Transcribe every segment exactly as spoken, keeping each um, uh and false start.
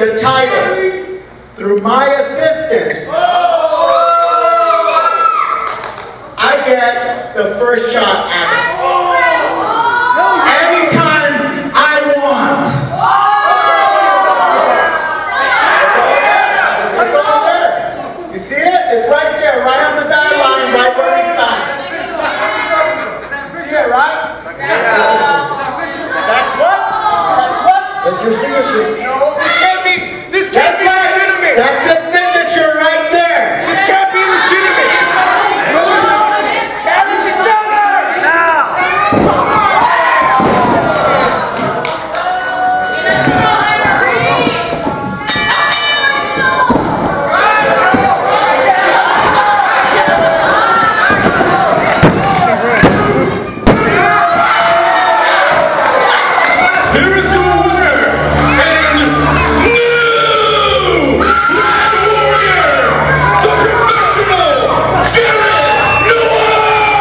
the title through my assistance, I get the first shot at it. Anytime I want. It's all there. You see it? It's right there, right on the dotted line, right where we signed. You see it, right? That's what? That's what? That's your signature. No, this can't be, this can't be legitimate. That's the signature right there. This can't be legitimate. Challenge each other! Now! Here is the winner and new Black Warrior, the professional Reason and Noire!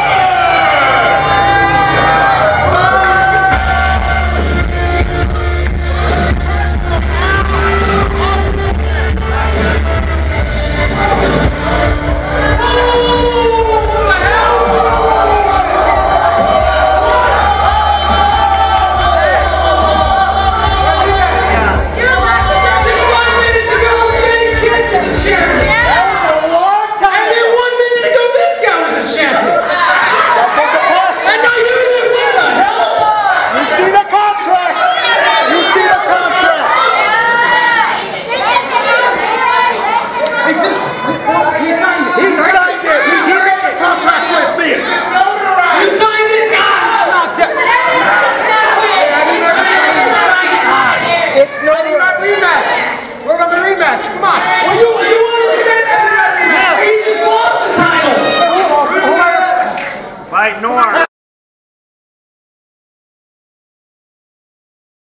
Come on. Well, you, you want to rematch? No. He just lost the title. Fight Noire.